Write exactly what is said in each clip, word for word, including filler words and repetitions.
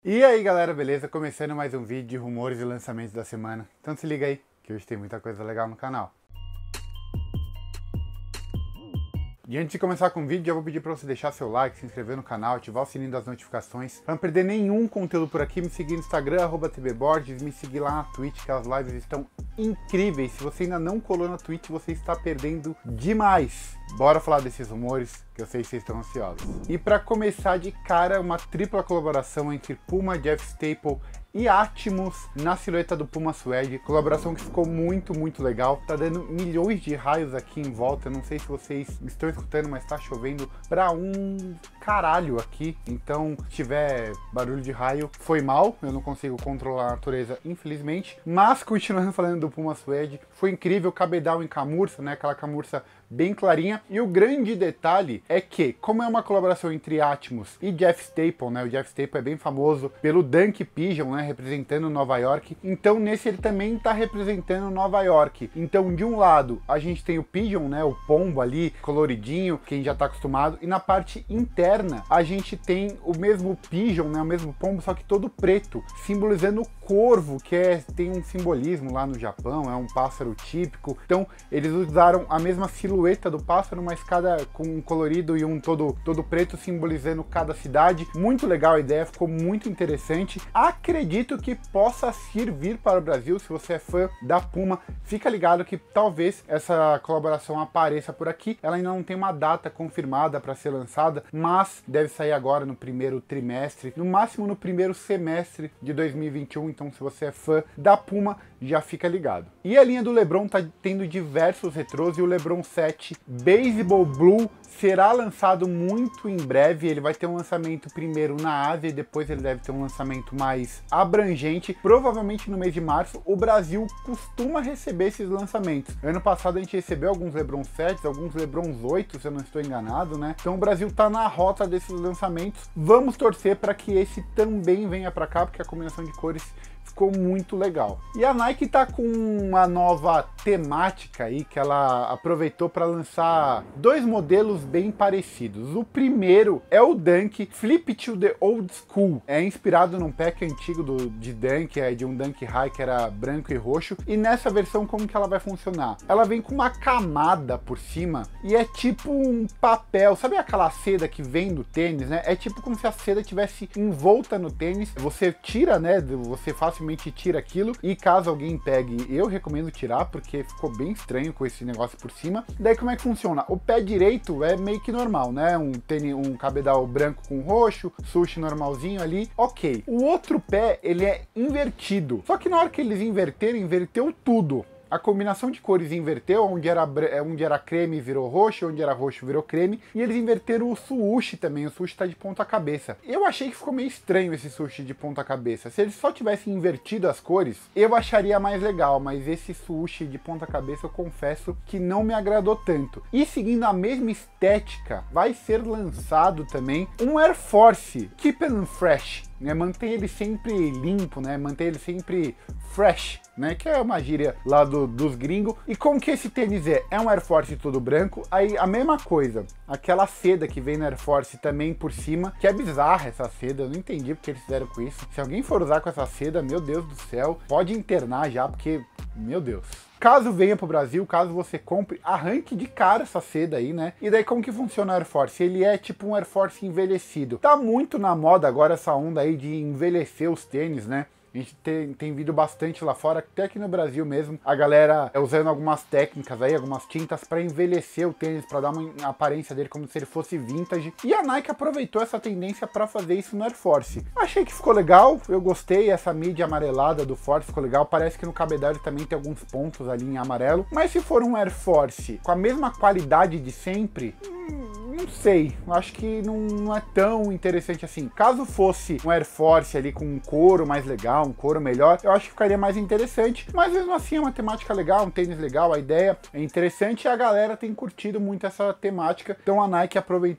E aí galera, beleza? Começando mais um vídeo de rumores e lançamentos da semana. Então se liga aí, que hoje tem muita coisa legal no canal. E antes de começar com o vídeo, eu vou pedir para você deixar seu like, se inscrever no canal, ativar o sininho das notificações. Para não perder nenhum conteúdo por aqui, me seguir no Instagram, arroba tbborges, me seguir lá na Twitch, que as lives estão incríveis. Se você ainda não colou na Twitch, você está perdendo demais. Bora falar desses rumores, que eu sei que vocês estão ansiosos. E para começar de cara, uma tripla colaboração entre Puma, Jeff Staple e Atmos na silhueta do Puma Suede. Colaboração que ficou muito, muito legal. Tá dando milhões de raios aqui em volta. Não sei se vocês estão escutando, mas tá chovendo pra um caralho aqui. Então, se tiver barulho de raio, foi mal. Eu não consigo controlar a natureza, infelizmente. Mas, continuando falando do Puma Suede, foi incrível. Cabedal em camurça, né? Aquela camurça bem clarinha. E o grande detalhe é que, como é uma colaboração entre Atmos e Jeff Staple, né? O Jeff Staple é bem famoso pelo Dunk Pigeon, né? Representando Nova York. Então, nesse ele também tá representando Nova York. Então, de um lado, a gente tem o Pigeon, né? O pombo ali, coloridinho, quem já tá acostumado. E na parte interna, a gente tem o mesmo Pigeon, né? O mesmo pombo, só que todo preto, simbolizando o corvo, que é, tem um simbolismo lá no Japão, é um pássaro típico. Então, eles usaram a mesma silhueta do pássaro, mas cada com um colorido e um todo, todo preto, simbolizando cada cidade. Muito legal a ideia, ficou muito interessante. Acredito que possa servir para o Brasil. Se você é fã da Puma, fica ligado que talvez essa colaboração apareça por aqui. Ela ainda não tem uma data confirmada para ser lançada, mas deve sair agora no primeiro trimestre, no máximo no primeiro semestre de dois mil e vinte e um. Então, se você é fã da Puma, já fica ligado. E a linha do LeBron tá tendo diversos retrôs, e o LeBron sete Baseball Blue será lançado muito em breve. Ele vai ter um lançamento primeiro na Ásia e depois ele deve ter um lançamento mais abrangente, provavelmente no mês de março. O Brasil costuma receber esses lançamentos. Ano passado a gente recebeu alguns LeBron sete, alguns LeBron oito, se eu não estou enganado, né? Então o Brasil tá na rota desses lançamentos. Vamos torcer para que esse também venha para cá, porque a combinação de cores ficou muito legal. E a Nike tá com uma nova temática aí, que ela aproveitou para lançar dois modelos bem parecidos. O primeiro é o Dunk Flip to the Old School. É inspirado num pack antigo do, de Dunk, é de um Dunk High que era branco e roxo. E nessa versão, como que ela vai funcionar? Ela vem com uma camada por cima e é tipo um papel. Sabe aquela seda que vem do tênis, né? É tipo como se a seda tivesse envolta no tênis. Você tira, né? Você facilmente tira aquilo, e caso alguém pegue, eu recomendo tirar, porque ficou bem estranho com esse negócio por cima. Daí como é que funciona? O pé direito é meio que normal, né? Um tênis, um cabedal branco com roxo, sushi normalzinho ali, ok. O outro pé, ele é invertido, só que na hora que eles inverteram, inverteu tudo. A combinação de cores inverteu, onde era, onde era creme virou roxo, onde era roxo virou creme, e eles inverteram o sushi também. O sushi tá de ponta cabeça. Eu achei que ficou meio estranho esse sushi de ponta cabeça. Se eles só tivessem invertido as cores, eu acharia mais legal, mas esse sushi de ponta cabeça eu confesso que não me agradou tanto. E seguindo a mesma estética, vai ser lançado também um Air Force Keep Them Fresh, né? Mantém ele sempre limpo, né? Mantém ele sempre fresh, né? Que é uma gíria lá do, dos gringos. E como que esse tênis é? É um Air Force todo branco. Aí a mesma coisa, aquela seda que vem no Air Force também por cima, que é bizarra essa seda, eu não entendi porque eles fizeram com isso. Se alguém for usar com essa seda, meu Deus do céu, pode internar já, porque, meu Deus. Caso venha pro Brasil, caso você compre, arranque de cara essa seda aí, né? E daí como que funciona o Air Force? Ele é tipo um Air Force envelhecido. Tá muito na moda agora essa onda aí de envelhecer os tênis, né? A gente tem, tem visto bastante lá fora, até aqui no Brasil mesmo, a galera é usando algumas técnicas aí, algumas tintas para envelhecer o tênis, para dar uma aparência dele como se ele fosse vintage. E a Nike aproveitou essa tendência para fazer isso no Air Force. Achei que ficou legal, eu gostei, essa mídia amarelada do Force ficou legal, parece que no cabedal ele também tem alguns pontos ali em amarelo. Mas se for um Air Force com a mesma qualidade de sempre, não sei, acho que não, não é tão interessante assim. Caso fosse um Air Force ali com um couro mais legal, um couro melhor, eu acho que ficaria mais interessante. Mas mesmo assim é uma temática legal, um tênis legal, a ideia é interessante e a galera tem curtido muito essa temática. Então a Nike aproveitou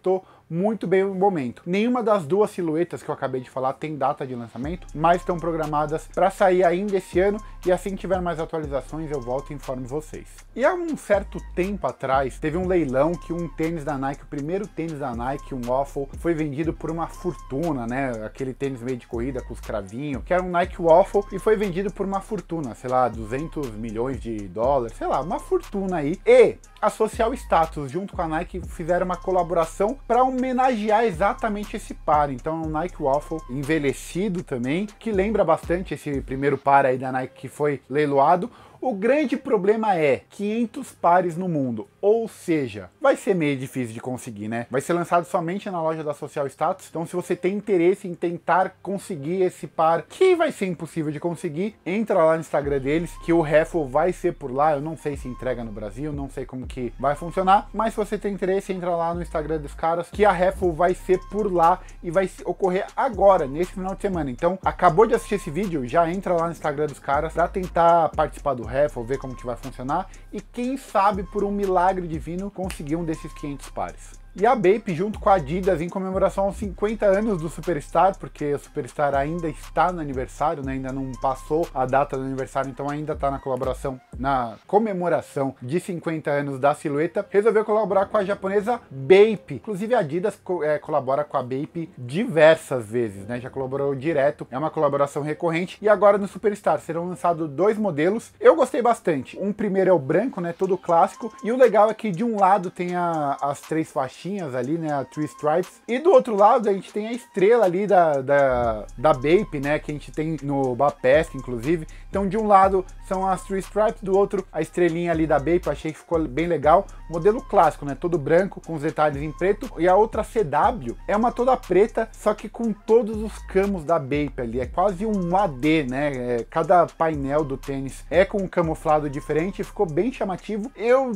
muito bem o momento. Nenhuma das duas silhuetas que eu acabei de falar tem data de lançamento, mas estão programadas para sair ainda esse ano, e assim que tiver mais atualizações eu volto e informo vocês. E há um certo tempo atrás, teve um leilão que um tênis da Nike, o primeiro tênis da Nike, um Waffle, foi vendido por uma fortuna, né? Aquele tênis meio de corrida com os cravinhos, que era um Nike Waffle, e foi vendido por uma fortuna, sei lá, duzentos milhões de dólares, sei lá, uma fortuna aí. E a Social Status, junto com a Nike, fizeram uma colaboração para homenagear exatamente esse par. Então é um Nike Waffle envelhecido também, que lembra bastante esse primeiro par aí da Nike que foi leiloado. O grande problema é quinhentos pares no mundo, ou seja, vai ser meio difícil de conseguir, né? Vai ser lançado somente na loja da Social Status, então se você tem interesse em tentar conseguir esse par, que vai ser impossível de conseguir, entra lá no Instagram deles, que o raffle vai ser por lá. Eu não sei se entrega no Brasil, não sei como que vai funcionar, mas se você tem interesse, entra lá no Instagram dos caras, que a raffle vai ser por lá e vai ocorrer agora, nesse final de semana. Então, acabou de assistir esse vídeo, já entra lá no Instagram dos caras para tentar participar do raffle, ver como que vai funcionar e quem sabe por um milagre divino conseguir um desses quinhentos pares. E a Bape, junto com a Adidas, em comemoração aos cinquenta anos do Superstar, porque o Superstar ainda está no aniversário, né? Ainda não passou a data do aniversário, então ainda está na colaboração, na comemoração de cinquenta anos da silhueta, resolveu colaborar com a japonesa Bape. Inclusive a Adidas co é, colabora com a Bape diversas vezes, né? Já colaborou direto, é uma colaboração recorrente. E agora no Superstar serão lançados dois modelos. Eu gostei bastante. Um primeiro é o branco, né? Todo clássico. E o legal é que de um lado tem a, as três faixinhas ali, né, a Three Stripes, e do outro lado a gente tem a estrela ali da, da, da Bape, né, que a gente tem no Bapesca, inclusive. Então de um lado são as Three Stripes, do outro a estrelinha ali da Bape. Achei que ficou bem legal. Modelo clássico, né, todo branco, com os detalhes em preto. E a outra C W é uma toda preta, só que com todos os camos da Bape ali, é quase um A D, né, é, cada painel do tênis é com um camuflado diferente, ficou bem chamativo. Eu,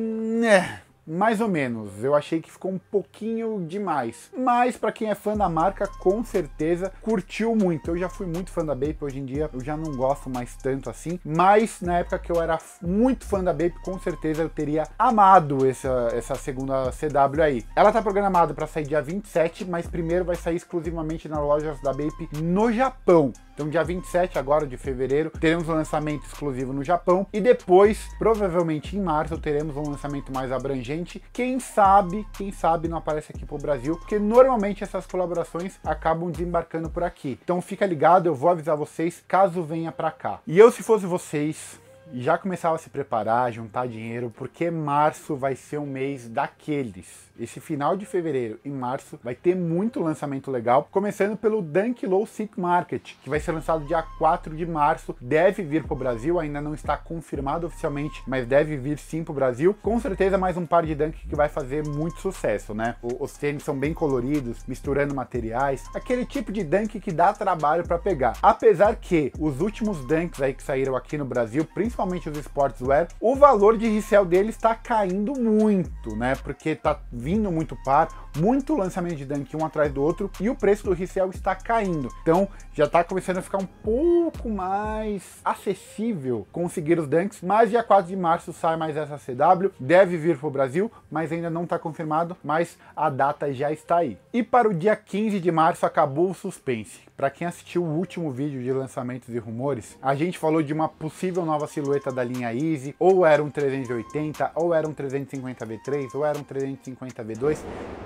né, mais ou menos, eu achei que ficou um pouquinho demais, mas para quem é fã da marca, com certeza curtiu muito. Eu já fui muito fã da Bape, hoje em dia eu já não gosto mais tanto assim, mas na época que eu era muito fã da Bape, com certeza eu teria amado essa, essa segunda C W aí. Ela tá programada para sair dia vinte e sete, mas primeiro vai sair exclusivamente nas lojas da Bape no Japão. Então dia vinte e sete agora de fevereiro teremos um lançamento exclusivo no Japão, e depois, provavelmente em março, teremos um lançamento mais abrangente. Quem sabe, quem sabe não aparece aqui pro Brasil, porque normalmente essas colaborações acabam desembarcando por aqui. Então fica ligado, eu vou avisar vocês caso venha pra cá. E eu, se fosse vocês, já começava a se preparar, juntar dinheiro, porque março vai ser um mês daqueles. Esse final de fevereiro e março vai ter muito lançamento legal, começando pelo Dunk Low Silk Market, que vai ser lançado dia quatro de março, deve vir para o Brasil, ainda não está confirmado oficialmente, mas deve vir sim para o Brasil. Com certeza mais um par de Dunk que vai fazer muito sucesso, né? Os tênis são bem coloridos, misturando materiais, aquele tipo de Dunk que dá trabalho para pegar. Apesar que os últimos Dunks aí que saíram aqui no Brasil, principalmente os sportswear, o valor de resell deles está caindo muito, né? Porque tá vindo muito par, muito lançamento de Dunk um atrás do outro, e o preço do resell está caindo. Então já está começando a ficar um pouco mais acessível conseguir os Dunks, mas dia quatro de março sai mais essa C W, deve vir para o Brasil, mas ainda não está confirmado, mas a data já está aí. E para o dia quinze de março acabou o suspense. Para quem assistiu o último vídeo de lançamentos e rumores, a gente falou de uma possível nova silhueta da linha Easy, ou era um trezentos e oitenta, ou era um trezentos e cinquenta V três, ou era um trezentos e cinquenta V dois.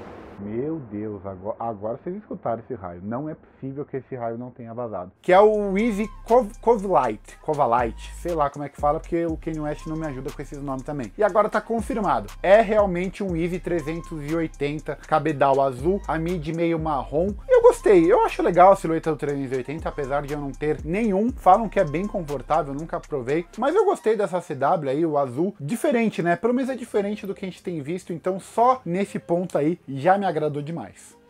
Meu Deus, agora, agora vocês escutaram esse raio. Não é possível que esse raio não tenha vazado. Que é o Easy Covalite, Covalite, sei lá como é que fala, porque o Kanye West não me ajuda com esses nomes também. E agora tá confirmado. É realmente um Easy trezentos e oitenta, cabedal azul, a mid meio marrom. Eu gostei, eu acho legal a silhueta do trezentos e oitenta, apesar de eu não ter nenhum. Falam que é bem confortável, nunca provei. Mas eu gostei dessa C W aí, o azul. Diferente, né? Pelo menos é diferente do que a gente tem visto, então só nesse ponto aí já me agradou demais.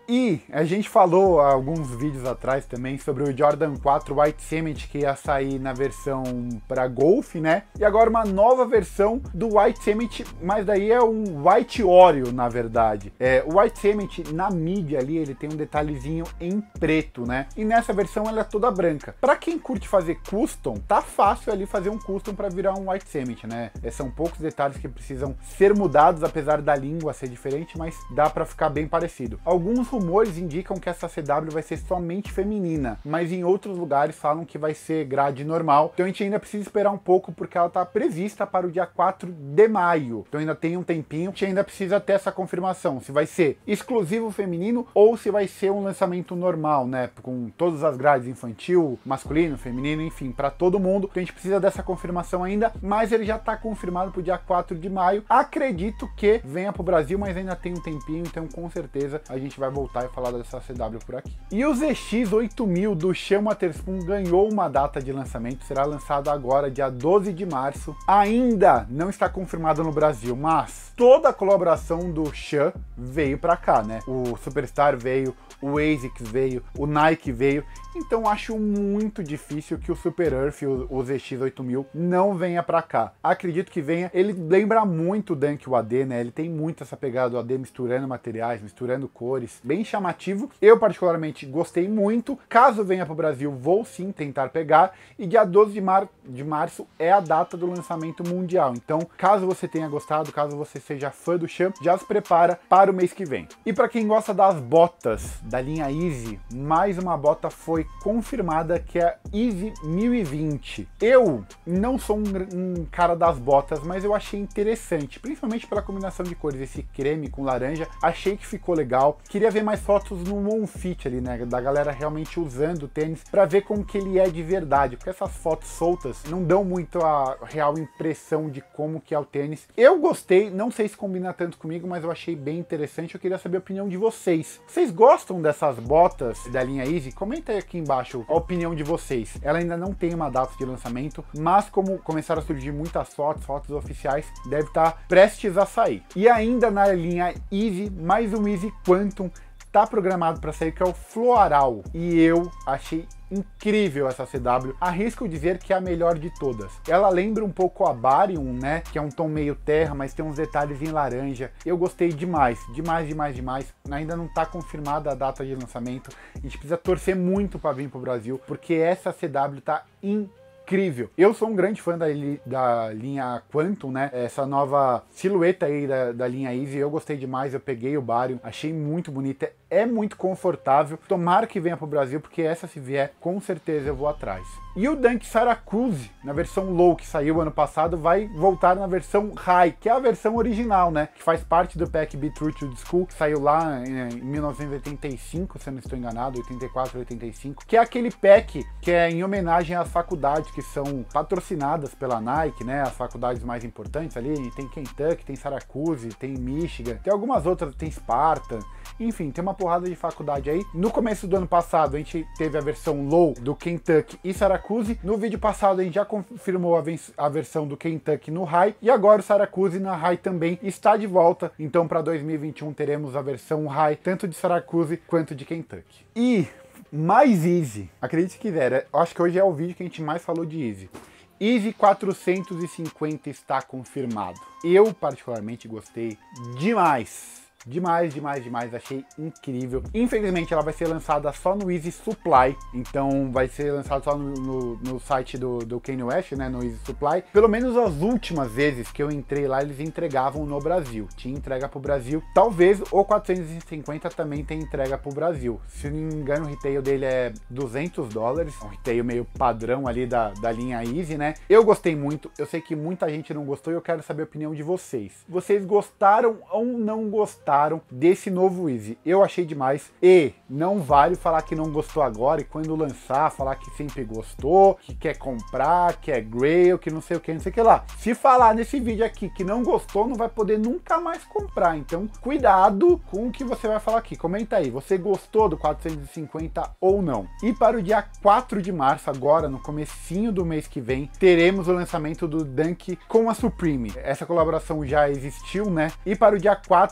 E a gente falou há alguns vídeos atrás também sobre o Jordan quatro White Cement que ia sair na versão para golfe, né? E agora uma nova versão do White Cement, mas daí é um White Oreo, na verdade. É, o White Cement, na mídia ali, ele tem um detalhezinho em preto, né? E nessa versão ela é toda branca. Para quem curte fazer custom, tá fácil ali fazer um custom para virar um White Cement, né? É, são poucos detalhes que precisam ser mudados, apesar da língua ser diferente, mas dá para ficar bem parecido. Alguns rumores indicam que essa C W vai ser somente feminina, mas em outros lugares falam que vai ser grade normal, então a gente ainda precisa esperar um pouco porque ela está prevista para o dia quatro de maio, então ainda tem um tempinho, a gente ainda precisa ter essa confirmação, se vai ser exclusivo feminino ou se vai ser um lançamento normal, né, com todas as grades infantil, masculino, feminino, enfim, para todo mundo, então a gente precisa dessa confirmação ainda, mas ele já está confirmado para o dia quatro de maio, acredito que venha para o Brasil, mas ainda tem um tempinho, então com certeza a gente vai voltar e falar dessa C W por aqui. E o Z X oito mil do Sean Wotherspoon ganhou uma data de lançamento, será lançado agora dia doze de março, ainda não está confirmado no Brasil, mas toda a colaboração do Sean veio para cá, né? O Superstar veio, o ASICS veio, o Nike veio, então acho muito difícil que o Super Earth, o, o Z X oito mil, não venha para cá. Acredito que venha, ele lembra muito o Dunk, o A D, né? Ele tem muito essa pegada do A D misturando materiais, misturando cores, bem chamativo. Eu particularmente gostei muito, caso venha para o Brasil vou sim tentar pegar, e dia doze de, mar de março é a data do lançamento mundial, então caso você tenha gostado, caso você seja fã do Sean, já se prepara para o mês que vem. E para quem gosta das botas da linha Easy, mais uma bota foi confirmada, que é a Easy mil e vinte. Eu não sou um, um cara das botas, mas eu achei interessante, principalmente pela combinação de cores, esse creme com laranja, achei que ficou legal. Queria ver mais fotos no on fit ali, né, da galera realmente usando o tênis, para ver como que ele é de verdade, porque essas fotos soltas não dão muito a real impressão de como que é o tênis. Eu gostei, não sei se combina tanto comigo, mas eu achei bem interessante. Eu queria saber a opinião de vocês. Vocês gostam dessas botas da linha Easy? Comenta aí aqui embaixo a opinião de vocês. Ela ainda não tem uma data de lançamento, mas como começaram a surgir muitas fotos, fotos oficiais, deve estar prestes a sair. E ainda na linha Easy, mais um Easy Quantum tá programado para sair, que é o Floral, e eu achei incrível essa C W, arrisco dizer que é a melhor de todas. Ela lembra um pouco a Barium, né, que é um tom meio terra, mas tem uns detalhes em laranja. Eu gostei demais, demais, demais, demais. Ainda não tá confirmada a data de lançamento, a gente precisa torcer muito para vir pro Brasil, porque essa C W tá incrível. Incrível. Eu sou um grande fã da, da linha Quantum, né? Essa nova silhueta aí da, da linha Easy, eu gostei demais, eu peguei o Barium, achei muito bonita, é muito confortável. Tomara que venha pro Brasil, porque essa se vier, com certeza eu vou atrás. E o Dunk Syracuse, na versão Low, que saiu ano passado, vai voltar na versão High, que é a versão original, né? Que faz parte do pack Beetroot Old School, que saiu lá em mil novecentos e oitenta e cinco, se eu não estou enganado, oitenta e quatro, oitenta e cinco, que é aquele pack que é em homenagem às faculdades que são patrocinadas pela Nike, né? As faculdades mais importantes ali, tem Kentucky, tem Syracuse, tem Michigan, tem algumas outras, tem Spartan, enfim, tem uma porrada de faculdade aí. No começo do ano passado a gente teve a versão Low do Kentucky e Syracuse. No vídeo passado a gente já confirmou a, a versão do Kentucky no High, e agora o Syracuse na High também está de volta. Então para dois mil e vinte e um teremos a versão High tanto de Syracuse quanto de Kentucky. E mais Easy, acredite se quiser, eu acho que hoje é o vídeo que a gente mais falou de Easy. Easy quatrocentos e cinquenta está confirmado. Eu particularmente gostei demais. Demais, demais, demais, achei incrível. Infelizmente ela vai ser lançada só no Easy Supply, então vai ser lançada só no, no, no site do, do Kanye West, né, no Easy Supply. Pelo menos as últimas vezes que eu entrei lá, eles entregavam no Brasil, tinha entrega pro Brasil. Talvez o quatrocentos e cinquenta também tenha entrega pro Brasil. Se não me engano, o retail dele é duzentos dólares, um retail meio padrão ali da, da linha Easy, né. Eu gostei muito, eu sei que muita gente não gostou e eu quero saber a opinião de vocês. Vocês gostaram ou não gostaram desse novo Easy? Eu achei demais, e não vale falar que não gostou agora e quando lançar falar que sempre gostou, que quer comprar, que é grail, que não sei o que, não sei o que lá. Se falar nesse vídeo aqui que não gostou, não vai poder nunca mais comprar, então cuidado com o que você vai falar aqui. Comenta aí, você gostou do quatrocentos e cinquenta ou não? E para o dia quatro de março, agora no comecinho do mês que vem, teremos o lançamento do Dunk com a Supreme. Essa colaboração já existiu, né? E para o dia quatro de março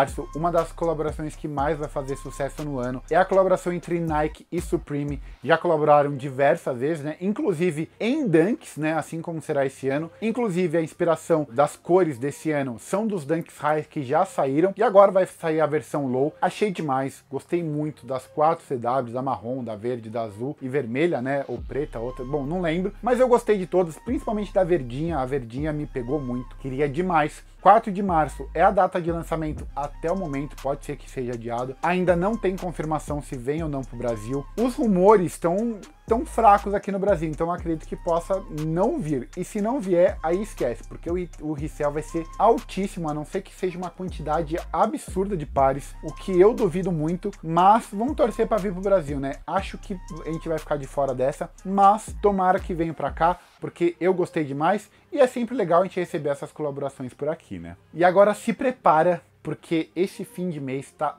março, uma das colaborações que mais vai fazer sucesso no ano é a colaboração entre Nike e Supreme. Já colaboraram diversas vezes, né? Inclusive em Dunks, né? Assim como será esse ano. Inclusive a inspiração das cores desse ano são dos Dunks High que já saíram e agora vai sair a versão Low. Achei demais, gostei muito das quatro C Ws, da marrom, da verde, da azul e vermelha, né? Ou preta, outra, bom, não lembro. Mas eu gostei de todas, principalmente da verdinha. A verdinha me pegou muito, queria demais. quatro de março é a data de lançamento até o momento, pode ser que seja adiado. Ainda não tem confirmação se vem ou não para o Brasil. Os rumores estão tão fracos aqui no Brasil, então eu acredito que possa não vir. E se não vier, aí esquece, porque o, o resell vai ser altíssimo, a não ser que seja uma quantidade absurda de pares, o que eu duvido muito, mas vamos torcer para vir para o Brasil, né? Acho que a gente vai ficar de fora dessa, mas tomara que venha para cá, porque eu gostei demais e é sempre legal a gente receber essas colaborações por aqui, né? E agora se prepara, porque esse fim de mês está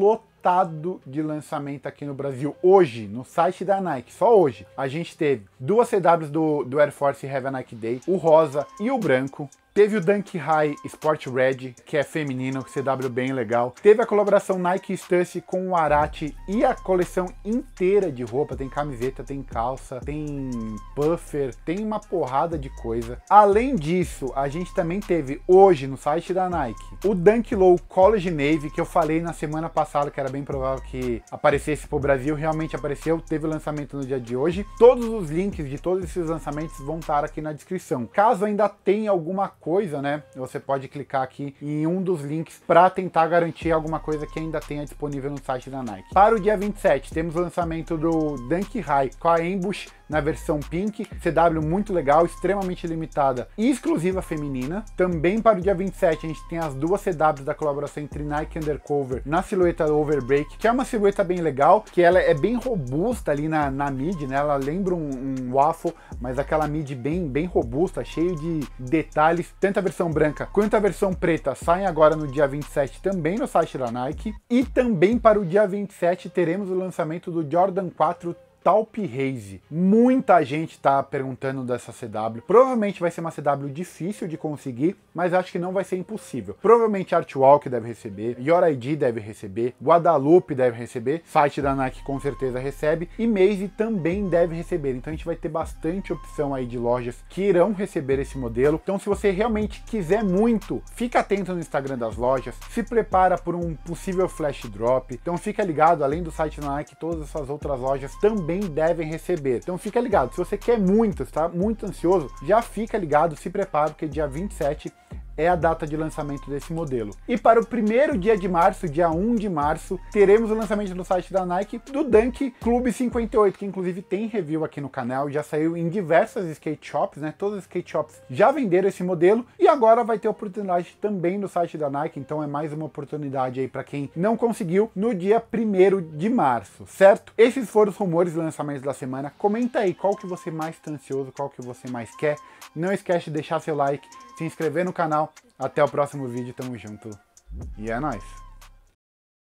lotado de lançamento aqui no Brasil. Hoje, no site da Nike, só hoje, a gente teve duas C Ws do, do Air Force Have a Nike Day, o rosa e o branco. Teve o Dunk High Sport Red, que é feminino, C W bem legal. Teve a colaboração Nike Stussy com o Arati e a coleção inteira de roupa. Tem camiseta, tem calça, tem puffer, tem uma porrada de coisa. Além disso, a gente também teve hoje no site da Nike o Dunk Low College Navy, que eu falei na semana passada que era bem provável que aparecesse pro Brasil. Realmente apareceu, teve o lançamento no dia de hoje. Todos os links de todos esses lançamentos vão estar aqui na descrição. Caso ainda tenha alguma coisa, né, você pode clicar aqui em um dos links para tentar garantir alguma coisa que ainda tenha disponível no site da Nike. Para o dia vinte e sete, temos o lançamento do Dunk High com a Ambush na versão pink, C W muito legal, extremamente limitada e exclusiva feminina. Também para o dia vinte e sete a gente tem as duas C Ws da colaboração entre Nike Undercover na silhueta Overbreak, que é uma silhueta bem legal, que ela é bem robusta ali na, na mid, né? Ela lembra um, um waffle, mas aquela mid bem, bem robusta, cheio de detalhes. Tanto a versão branca quanto a versão preta saem agora no dia vinte e sete também no site da Nike. E também para o dia vinte e sete teremos o lançamento do Jordan quatro Taupe Haze. Muita gente tá perguntando dessa C W. Provavelmente vai ser uma C W difícil de conseguir, mas acho que não vai ser impossível. Provavelmente Artwalk deve receber, Your I D deve receber, Guadalupe deve receber, site da Nike com certeza recebe, e Maze também deve receber. Então a gente vai ter bastante opção aí de lojas que irão receber esse modelo. Então se você realmente quiser muito, fica atento no Instagram das lojas, se prepara por um possível flash drop. Então fica ligado, além do site da Nike, todas essas outras lojas também devem receber. Então fica ligado, se você quer muito, está muito ansioso, já fica ligado, se prepara, porque dia vinte e sete é a data de lançamento desse modelo. E para o primeiro dia de março, dia um de março, teremos o lançamento no site da Nike do Dunk Club cinquenta e oito, que inclusive tem review aqui no canal, já saiu em diversas skate shops, né? Todas as skate shops já venderam esse modelo e agora vai ter oportunidade também no site da Nike, então é mais uma oportunidade aí para quem não conseguiu no dia primeiro de março, certo? Esses foram os rumores e lançamentos da semana. Comenta aí qual que você mais está ansioso, qual que você mais quer. Não esquece de deixar seu like, se inscrever no canal. Até o próximo vídeo, tamo junto e é nóis!